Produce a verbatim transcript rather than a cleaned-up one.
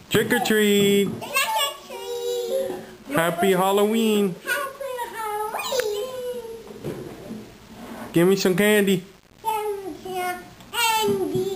Trick or treat. Trick or treat. Happy Halloween. Happy Halloween. Give me some candy. Give me some candy.